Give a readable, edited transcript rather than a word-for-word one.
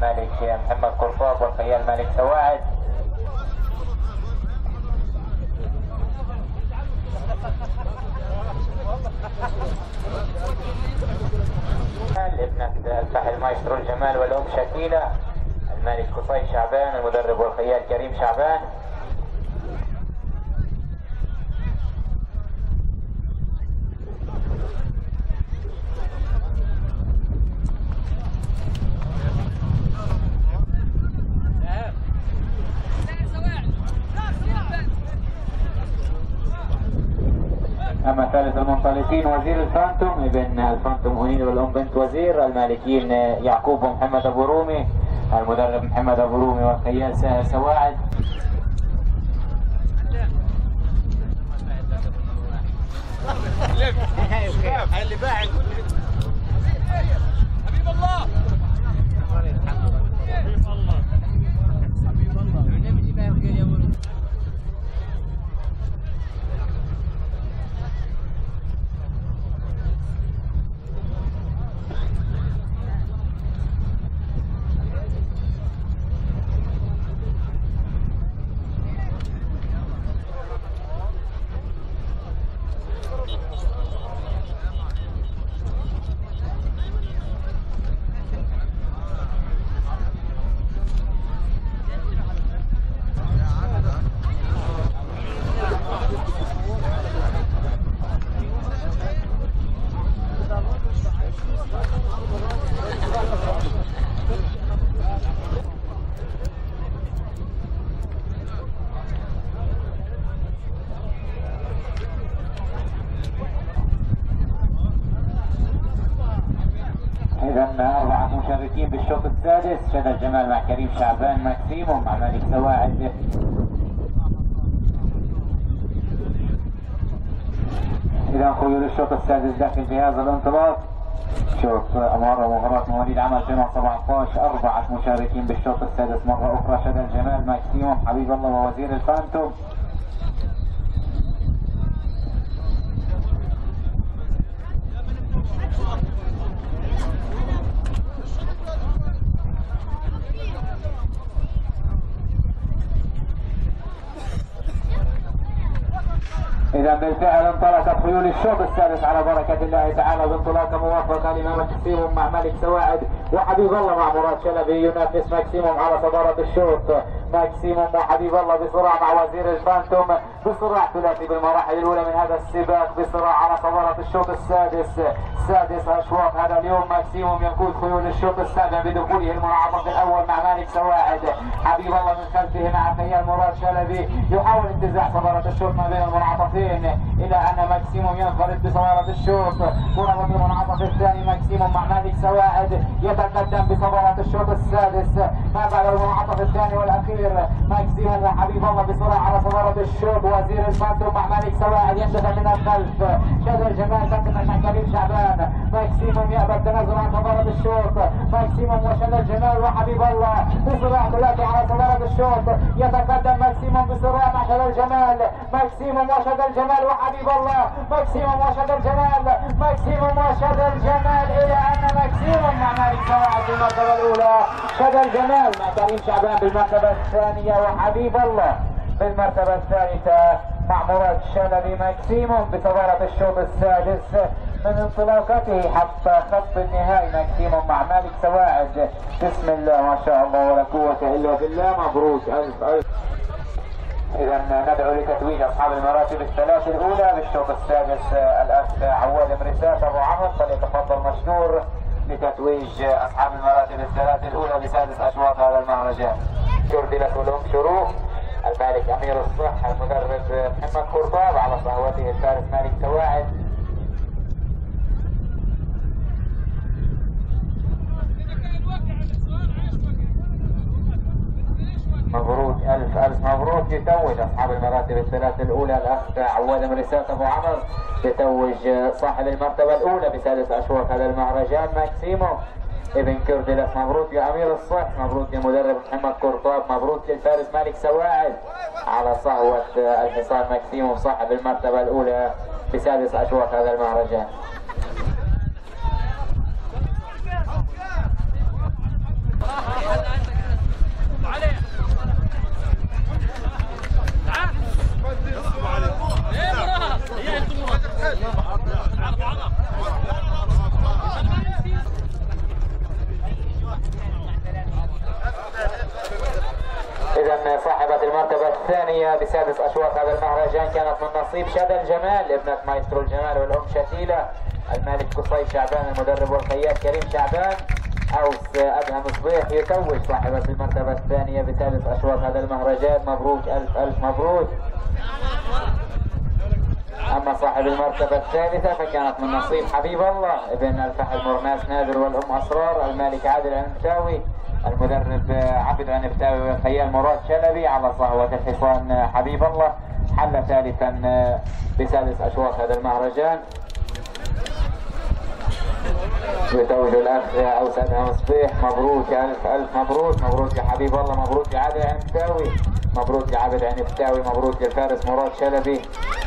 المالك محمد قرطاب والخيال مالك سواعد. ابنة الفحل مايسترو الجمال والأم شكيلة، الملك قصي شعبان، المدرب والخيال كريم شعبان. أما ثالث المنطلقين وزير الفانتوم ابن الفانتوم أنيل والأم بنت وزير، المالكين يعقوب ومحمد أبو رومي، المدرب محمد أبو رومي والخيال ساهر سواعد. اللي باعد حبيب الله حبيب الله حبيب الله النبي باعد يا ولد. أربعة مشاركين بالشوط السادس، شذا الجمال مع كريم شعبان ماكسيموم مع مالك سواعد. إذا خيول الشوط السادس داخل في هذا الانطلاق. شوط أمارة ومهارات مواليد عام 2017، 4 مشاركين بالشوط السادس مرة أخرى، شذا الجمال ماكسيموم حبيب الله ووزير الفانتوم. إذا بالفعل انطلقت خيول الشوط السادس على بركة الله تعالى بانطلاقة موفقة لإمام ماكسيموم مع ملك سواعد وحبيب الله مع مراد شلبي ينافس ماكسيموم على صدارة الشوط. ماكسيموم وحبيب الله بصراع مع وزير الفانتوم، بصراع ثلاثي بالمراحل الأولى من هذا السباق، بصراع على صدارة الشوط السادس. سادس أشواط هذا اليوم، ماكسيموم يقود خيول الشوط السابع بدخوله المنعطف الأول مع مالك سواعد. حبيب الله من خلفه مع خيال مراد شلبي يحاول انتزاع صدارة الشوط ما بين المنعطفين، إلى أن ماكسيموم ينفرد بصدارة الشوط. مرة المنعطف الثاني ماكسيموم مع مالك سواعد يتقدم بصدارة الشوط السادس. ما بعد المنعطف الثاني والأخير ماكسيموم وحبيب الله بسرعة على صدارة الشوط. وزير الفانتوم مع مالك سواعد يندفع من الخلف. شذا الجمال تقدم مع كريم شعبان. ماكسيموم يأبى التنازل عن صدارة الشوط. ماكسيموم وشذا الجمال وحبيب الله بسرعة ثلاثي على صدارة الشوط. يتقدم ماكسيموم بسرعة مع شذا الجمال. ماكسيموم وشذا الجمال وحبيب الله. ماكسيموم وشذا الجمال. ماكسيموم وشذا الجمال، إلى أن ماكسيموم مع مالك سواعد بالمرتبة الأولى، شذا الجمال مع كريم شعبان بالمرتبة الثانية، وحبيب الله بالمرتبة الثالثة مع مراد شلبي. ماكسيموم بصدارة الشوط السادس من انطلاقته حتى خط النهائي. ماكسيموم مع مالك سواعد. بسم الله ما شاء الله ولا قوة إلا بالله. مبروك ألف ألف. إذا ندعو لتتويج أصحاب المراتب الثلاث الأولى بالشوط السادس الأخ عواد مرسات أبو عمرو، فليتفضل مشكور لتتويج أصحاب المراتب الثلاث الأولى بسادس أشواط هذا المهرجان. جردلة ولوم شروق، المالك أمير الصح، المدرب محمد قرطاب، على صهوته الفارس مالك سواعد. مبروك ألف ألف مبروك. يتوج أصحاب المراتب الثلاث الأولى الأخ عواد مرسات أبو عمرو، يتوج صاحب المرتبة الأولى بسادس أشواط هذا المهرجان ماكسيموم ابن كردلس. مبروك يا أمير الصح، مبروك يا مدرب محمد قرطاب، مبروك للفارس مالك سواعد على صهوة الحصان ماكسيموم صاحب المرتبة الأولى بسادس أشواط هذا المهرجان. إذا صاحبة المرتبة الثانية بسادس أشواط هذا المهرجان كانت من نصيب شادى الجمال ابنة مايسترو الجمال والأم شتيلة، الملك قصي شعبان المدرب والخياط كريم شعبان، أوس أدهم صبيح يتوج صاحبة المرتبة الثانية بسادس أشواط هذا المهرجان. مبروك ألف ألف مبروك. أما صاحب المرتبة الثالثة فكانت من نصيب حبيب الله ابن الفحل مرناس نادر والأم أسرار، الملك عادل عنفتاوي، المدرب عبد عنفتاوي والخيال مراد شلبي، على صهوة الحصان حبيب الله، حل ثالثا بسادس أشواط هذا المهرجان. يتوج الأخ أوس أدهم صبيح. مبروك ألف ألف مبروك. مبروك يا حبيب الله، مبروك يا عادل عنفتاوي، مبروك يا عبد عنفتاوي، مبروك للفارس مراد شلبي.